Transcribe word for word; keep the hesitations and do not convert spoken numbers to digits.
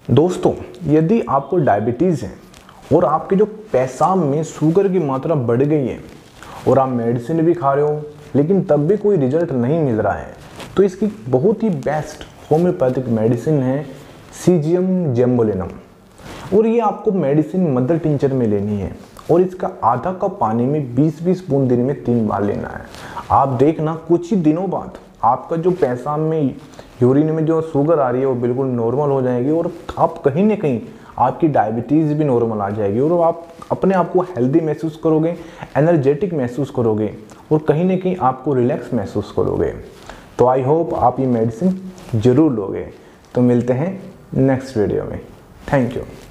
दोस्तों, यदि आपको डायबिटीज़ है और आपके जो पेशाब में शुगर की मात्रा बढ़ गई है और आप मेडिसिन भी खा रहे हो लेकिन तब भी कोई रिजल्ट नहीं मिल रहा है, तो इसकी बहुत ही बेस्ट होम्योपैथिक मेडिसिन है सीजियम ज़ेम्बोलिनम। और ये आपको मेडिसिन मदर टिंचर में लेनी है और इसका आधा कप पानी में बीस बीस बूंद दिन में तीन बार लेना है। आप देखना कुछ ही दिनों बाद आपका जो पेशाब में यूरिन में जो शुगर आ रही है वो बिल्कुल नॉर्मल हो जाएगी और आप कहीं ना कहीं आपकी डायबिटीज़ भी नॉर्मल आ जाएगी और आप अपने आप को हेल्दी महसूस करोगे, एनर्जेटिक महसूस करोगे और कहीं ना कहीं आपको रिलैक्स महसूस करोगे। तो आई होप आप ये मेडिसिन ज़रूर लोगे। तो मिलते हैं नेक्स्ट वीडियो में। Thank you.